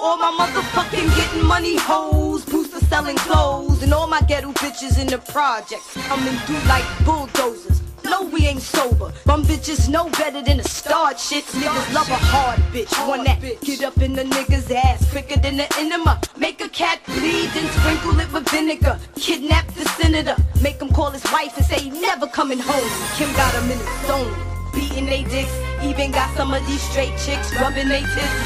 all my motherfucking getting money hoes, booster selling clothes, and all my ghetto bitches in the projects coming through like bulldozers. No, we ain't sober. Bum bitches know better than to start shit. Niggas love a hard bitch, one that get up in the nigga's ass quicker than the enema. Make a cat bleed, then sprinkle it with vinegar. Kidnap the senator, make him call his wife and say he never coming home. Kim got him in his zone, beating they dicks. Even got some of these straight chicks rubbing they tits.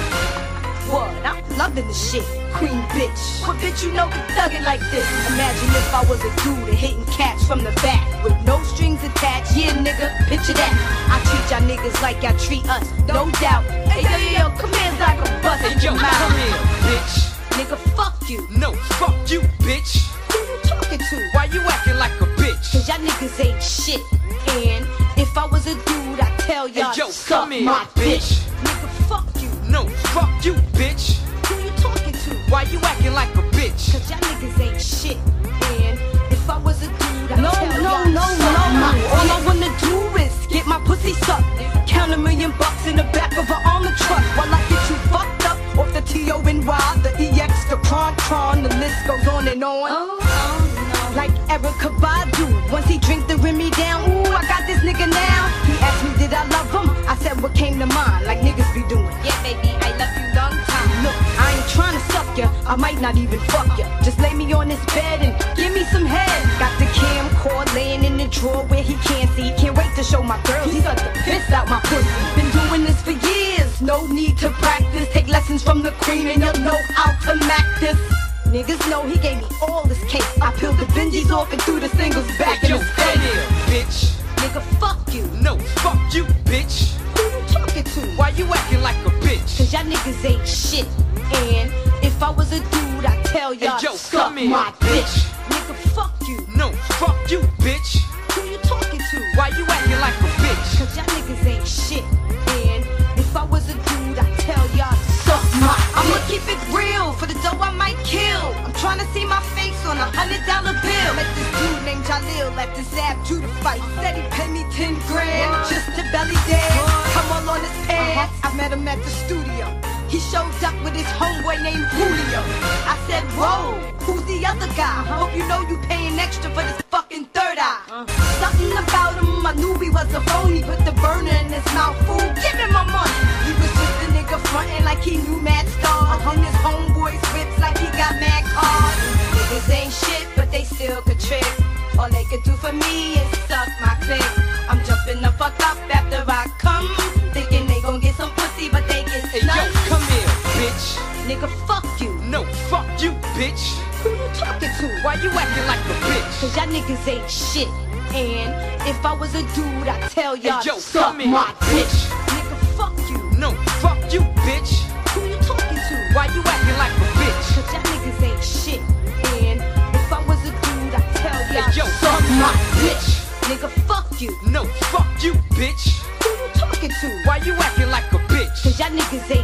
What? I'm loving the shit, queen bitch. What bitch you know can thug it like this? Imagine if I was a dude and hitting cats from the back with no strings attached. Yeah, nigga, picture that. I treat y'all niggas like y'all treat us, no doubt. Hey, yo, come here, I can bust in your mouth. Come here, bitch. Nigga, fuck you. No, fuck you, bitch. Who you talking to? Why you acting like a bitch? Cause y'all niggas ain't shit. And if I was a dude, I'd tell y'all, hey, yo, suck come here, my bitch. Nigga, fuck you. No, fuck you, bitch. Who you talking to? Why you acting like a bitch? Cause y'all niggas ain't shit. And if I was a dude, I'd tell y'all, no. All I wanna do is get my pussy sucked. Count $1 million in the back of an armored truck while I get you fucked up off the T-O-N-Y, the EX, the Tron, the list goes on and on. No. Like Erica Badu, once he drink the Remy down, ooh, I got this nigga now. He asked me did I love him, I said what came to mind, like niggas be doing. Yeah, baby, I love you long time. Look, I ain't trying to suck ya, I might not even fuck ya. Just lay me on this bed and give me some head. Got the camcorder laying in the drawer where he can't see. Can't wait to show my girls he sucked the piss out my pussy. Been doing this for years, no need to practice. Take lessons from the queen and you'll know how to mac this. Niggas know he gave me all this cake. I peeled the Benjis off and threw the singles back hey, in yo, his come face. here, bitch. Nigga, fuck you. No, fuck you, bitch. Who you talking to? Why you acting like a bitch? Cause y'all niggas ain't shit. And if I was a dude, I'd tell y'all, hey, yo, suck come here, my bitch. Nigga, fuck you. No, fuck you, bitch. Who you talking to? Why you acting like a bitch? Cause y'all niggas ain't shit. And if I was a dude, I'd tell y'all, suck my I'ma keep it real, for the dough I might kill. I'm trying to see my face on $100 bill. Met this dude named Jalil at this app to the fight. Said he paid me 10 grand just to belly dance. Come all on his pants. I met him at the studio. He showed up with his homeboy named Julio. I said, whoa, who's the other guy? Hope you know you paying extra for this fucking third eye. Something about him, I knew he was a phony. Put the burner in his mouth, fool, give him my money. He was just a nigga frontin' like he knew mad stars. On his homeboy's whips like he got mad cars. Niggas ain't shit, but they still could trick. All they could do for me is suck my click. I'm jumping the fuck up after I come, thinking they gon' get some pussy, but they get Hey, snuck. yo, come here, bitch. Nigga, fuck you. No, fuck you, bitch. Who you talking to? Why you acting like a bitch? Cause y'all niggas ain't shit. And if I was a dude, I'd tell y'all, hey, yo, suck come here, my dick. bitch. Nigga, fuck you. No, fuck you, bitch. Who you talking to? Why you acting like a bitch? Cause y'all niggas ain't shit. And if I was a dude, I'd tell y'all, hey, yo, suck come my here, dick. bitch. Nigga, fuck you. No, fuck you, bitch. Who you talking to? Why you acting like a bitch? Cause y'all niggas ain't